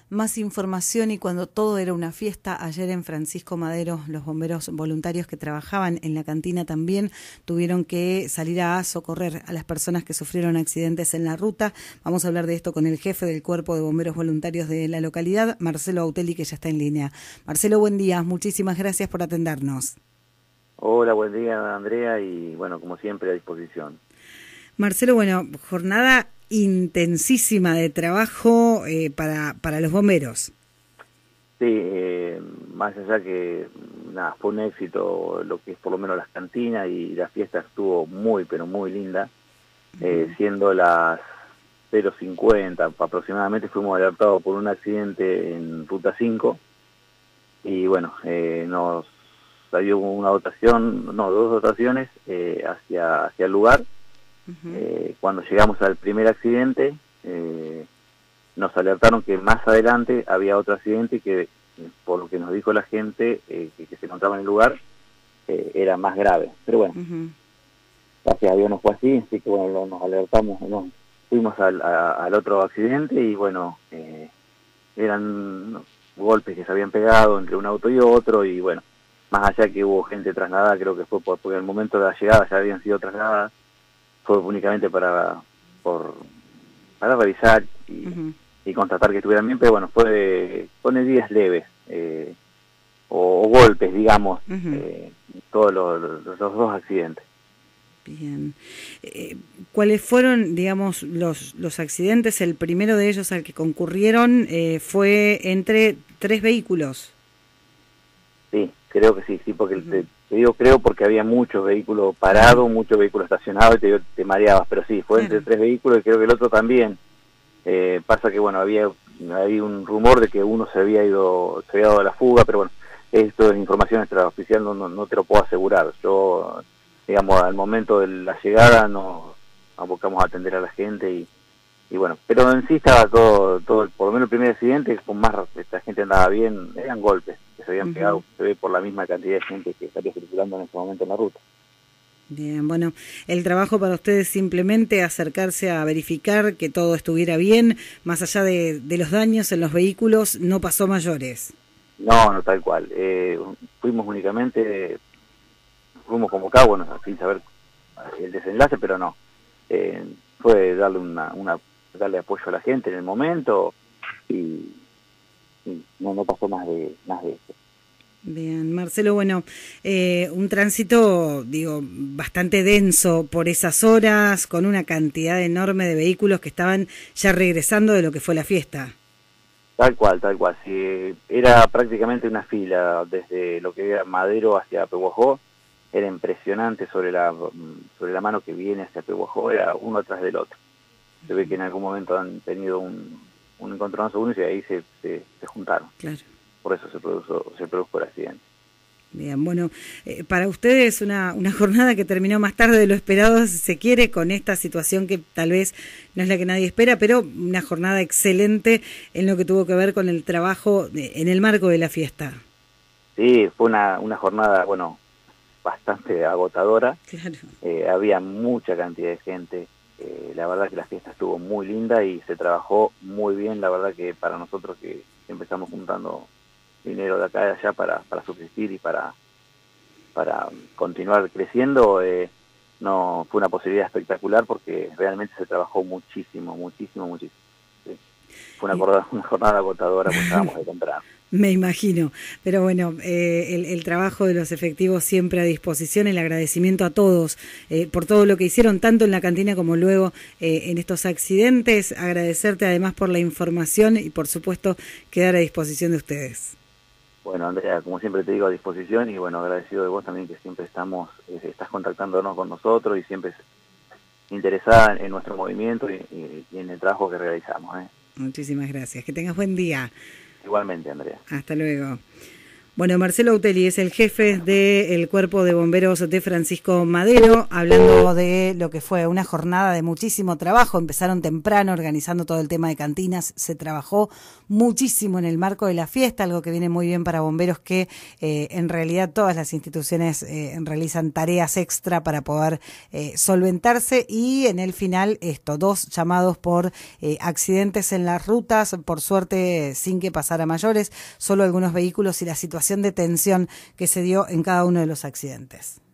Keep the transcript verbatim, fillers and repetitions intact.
más información y cuando todo era una fiesta. Ayer en Francisco Madero, los bomberos voluntarios que trabajaban en la cantina también tuvieron que salir a socorrer a las personas que sufrieron accidentes en la ruta. Vamos a hablar de esto con el jefe del Cuerpo de Bomberos Voluntarios de la localidad, Marcelo Auteli, que ya está en línea. Marcelo, buen día. Muchísimas gracias por atendernos. Hola, buen día, Andrea, y bueno, como siempre, a disposición. Marcelo, bueno, jornada intensísima de trabajo eh, para, para los bomberos. Sí, eh, más allá que nada, fue un éxito lo que es por lo menos las cantinas, y la fiesta estuvo muy, pero muy linda, eh, siendo las cero cincuenta aproximadamente, fuimos alertados por un accidente en Ruta cinco, y bueno, eh, nos salió una dotación, no, dos dotaciones eh, hacia, hacia el lugar. Uh-huh. eh, cuando llegamos al primer accidente, eh, nos alertaron que más adelante había otro accidente que, por lo que nos dijo la gente eh, que, que se encontraba en el lugar, eh, era más grave. Pero bueno, uh-huh. gracias a Dios no fue así, así que bueno, nos alertamos, nos fuimos al, a, al otro accidente y bueno, eh, eran golpes que se habían pegado entre un auto y otro, y bueno, más allá que hubo gente trasladada, creo que fue por, porque en el momento de la llegada ya habían sido trasladadas, fue únicamente para por para revisar y, uh-huh. y constatar que estuvieran bien, pero bueno, fue con heridas leves eh, o, o golpes, digamos, uh-huh. eh, todos los, los, los dos accidentes. Bien. Eh, ¿Cuáles fueron, digamos, los, los accidentes? El primero de ellos al que concurrieron eh, fue entre tres vehículos. Sí, creo que sí, sí, porque uh-huh. te, te digo creo porque había muchos vehículos parados, muchos vehículos estacionados y te, te mareabas, pero sí, fue claro. entre tres vehículos y creo que el otro también. Eh, pasa que, bueno, había, había un rumor de que uno se había ido, se había dado a la fuga, pero bueno, esto es información extraoficial, no, no, no te lo puedo asegurar. Yo, digamos, al momento de la llegada nos abocamos a atender a la gente y, y bueno, pero en sí estaba todo, todo, por lo menos el primer accidente, con más, esta gente andaba bien, eran golpes que se habían uh-huh. pegado, se ve por la misma cantidad de gente que estaría circulando en ese momento en la ruta. Bien, bueno, el trabajo para ustedes simplemente acercarse a verificar que todo estuviera bien, más allá de, de los daños en los vehículos, no pasó mayores. No, no, tal cual. Eh, fuimos únicamente, fuimos convocados, bueno, sin saber el desenlace, pero no. Eh, fue darle una, una, darle apoyo a la gente en el momento y, y no, no pasó más de, más de eso. Bien, Marcelo, bueno, eh, un tránsito, digo, bastante denso por esas horas, con una cantidad enorme de vehículos que estaban ya regresando de lo que fue la fiesta. Tal cual, tal cual. Sí, era prácticamente una fila desde lo que era Madero hacia Pehuajó. Era impresionante sobre la sobre la mano que viene hacia Pehuajó, era uno atrás del otro. Se ve que en algún momento han tenido un, un encontronazo uno y ahí se, se, se juntaron. Claro. Por eso se produjo, se produjo el accidente. Bien, bueno, eh, para ustedes una, una jornada que terminó más tarde de lo esperado, si se quiere, con esta situación que tal vez no es la que nadie espera, pero una jornada excelente en lo que tuvo que ver con el trabajo de, en el marco de la fiesta. Sí, fue una, una jornada, bueno, bastante agotadora. Claro. Eh, había mucha cantidad de gente. Eh, la verdad que la fiesta estuvo muy linda y se trabajó muy bien. La verdad que para nosotros que empezamos juntando dinero de acá y de allá para, para subsistir y para, para continuar creciendo, eh, no fue una posibilidad espectacular porque realmente se trabajó muchísimo, muchísimo, muchísimo. Sí. Fue una, jornada, una jornada agotadora porque estábamos de temprano. Me imagino, pero bueno, eh, el, el trabajo de los efectivos siempre a disposición, el agradecimiento a todos eh, por todo lo que hicieron, tanto en la cantina como luego eh, en estos accidentes, agradecerte además por la información y por supuesto quedar a disposición de ustedes. Bueno, Andrea, como siempre te digo, a disposición y bueno, agradecido de vos también que siempre estamos, eh, estás contactándonos con nosotros y siempre interesada en nuestro movimiento y, y, y en el trabajo que realizamos. ¿eh? Muchísimas gracias, que tengas buen día. Igualmente, Andrea. Hasta luego. Bueno, Marcelo Autelli es el jefe del Cuerpo de Bomberos de Francisco Madero, hablando de lo que fue una jornada de muchísimo trabajo. Empezaron temprano organizando todo el tema de cantinas, se trabajó muchísimo en el marco de la fiesta, algo que viene muy bien para bomberos, que eh, en realidad todas las instituciones eh, realizan tareas extra para poder eh, solventarse, y en el final esto, dos llamados por eh, accidentes en las rutas, por suerte sin que pasara a mayores, solo algunos vehículos y la situación de tensión que se dio en cada uno de los accidentes.